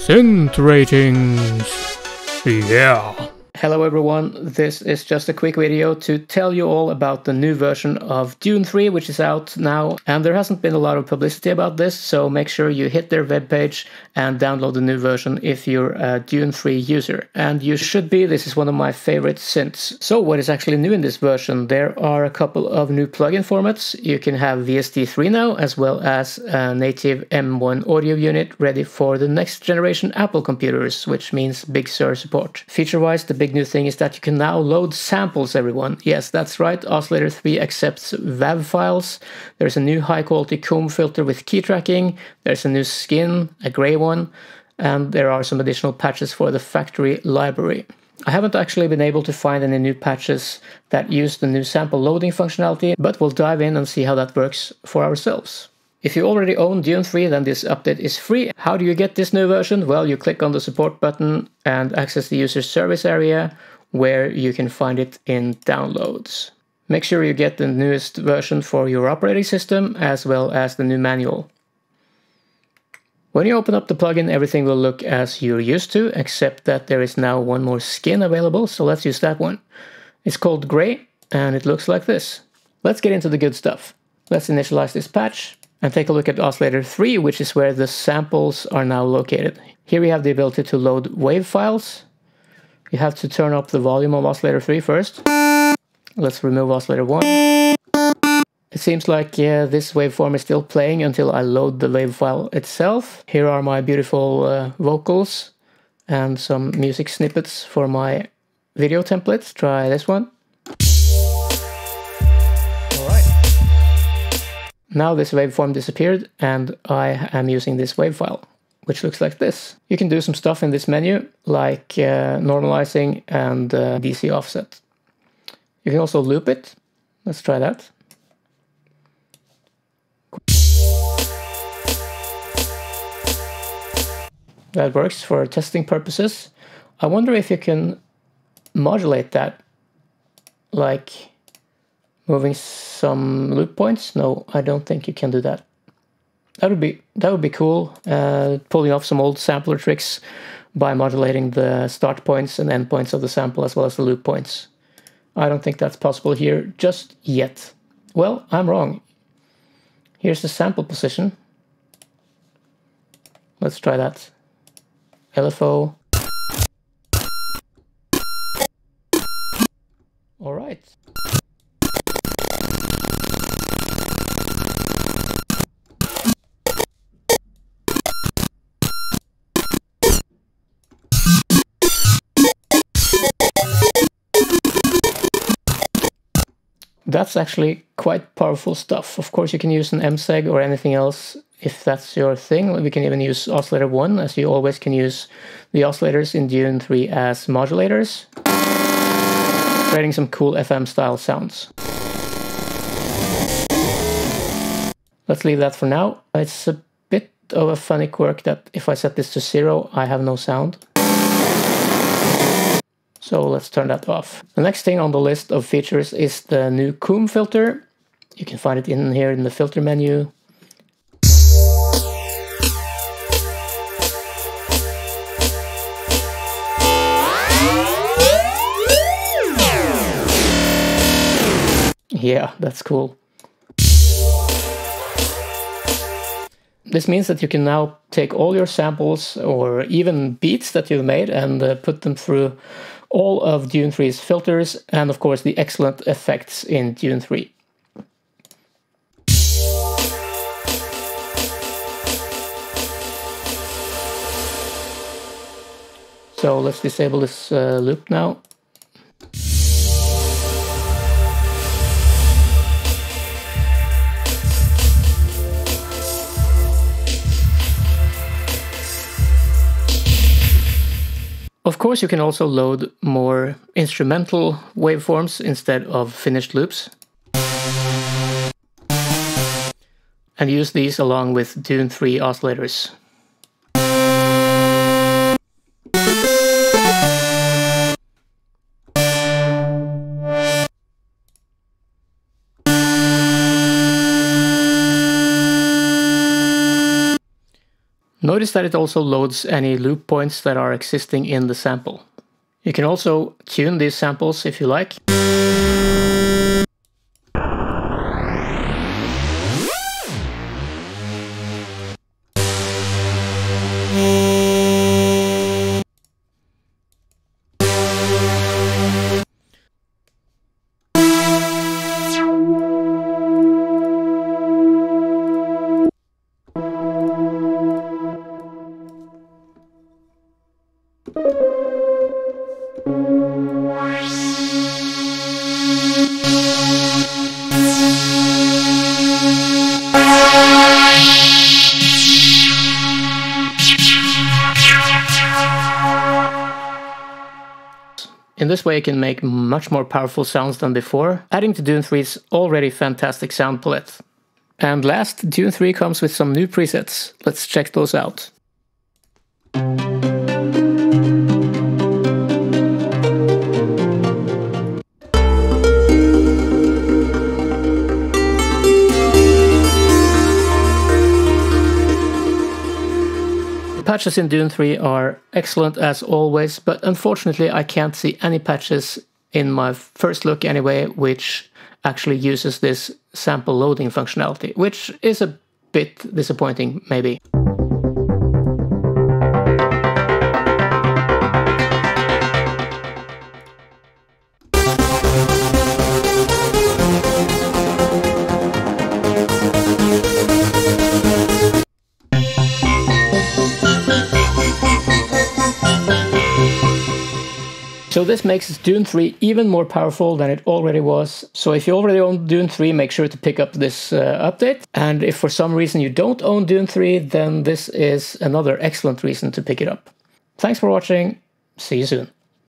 Synth ratings. Yeah. Hello everyone, this is just a quick video to tell you all about the new version of Dune 3, which is out now, and there hasn't been a lot of publicity about this, so make sure you hit their webpage and download the new version if you're a Dune 3 user. And you should be, this is one of my favorite synths. So what is actually new in this version? There are a couple of new plugin formats. You can have VST3 now, as well as a native M1 audio unit ready for the next generation Apple computers, which means Big Sur support. Feature-wise, the big new thing is that you can now load samples, everyone. Yes, that's right, Oscillator 3 accepts WAV files. There's a new high-quality comb filter with key tracking. There's a new skin, a gray one, and there are some additional patches for the factory library. I haven't actually been able to find any new patches that use the new sample loading functionality, but we'll dive in and see how that works for ourselves. If you already own Dune 3, then this update is free. How do you get this new version? Well, you click on the support button and access the user service area, where you can find it in downloads. Make sure you get the newest version for your operating system, as well as the new manual. When you open up the plugin, everything will look as you're used to, except that there is now one more skin available, so let's use that one. It's called Gray, and it looks like this. Let's get into the good stuff. Let's initialize this patch and take a look at Oscillator 3, which is where the samples are now located. Here we have the ability to load WAV files. You have to turn up the volume of Oscillator 3 first. Let's remove Oscillator 1. It seems like this waveform is still playing until I load the WAV file itself. Here are my beautiful vocals and some music snippets for my video templates. Try this one. Now this waveform disappeared and I am using this WAV file, which looks like this. You can do some stuff in this menu, like normalizing and DC offset. You can also loop it. Let's try that. That works for testing purposes. I wonder if you can modulate that, like moving some loop points. No, I don't think you can do that. That would be cool. Pulling off some old sampler tricks by modulating the start points and end points of the sample, as well as the loop points. I don't think that's possible here just yet. Well, I'm wrong. Here's the sample position. Let's try that. LFO. All right. That's actually quite powerful stuff. Of course, you can use an MSEG or anything else if that's your thing. We can even use Oscillator 1, as you always can use the oscillators in Dune 3 as modulators, creating some cool FM style sounds. Let's leave that for now. It's a bit of a funny quirk that if I set this to 0, I have no sound. So let's turn that off. The next thing on the list of features is the new comb filter. You can find it in here in the filter menu. Yeah, that's cool. This means that you can now take all your samples or even beats that you've made and put them through all of Dune 3's filters, and of course the excellent effects in Dune 3. So let's disable this loop now. Of course, you can also load more instrumental waveforms instead of finished loops, and use these along with Dune 3 oscillators. Notice that it also loads any loop points that are existing in the sample. You can also tune these samples if you like. In this way, you can make much more powerful sounds than before, adding to Dune 3's already fantastic sound palette. And last, Dune 3 comes with some new presets. Let's check those out. The patches in Dune 3 are excellent as always, but unfortunately I can't see any patches in my first look anyway, which actually uses this sample loading functionality, which is a bit disappointing maybe. So this makes Dune 3 even more powerful than it already was. So if you already own Dune 3, make sure to pick up this update. And if for some reason you don't own Dune 3, then this is another excellent reason to pick it up. Thanks for watching. See you soon.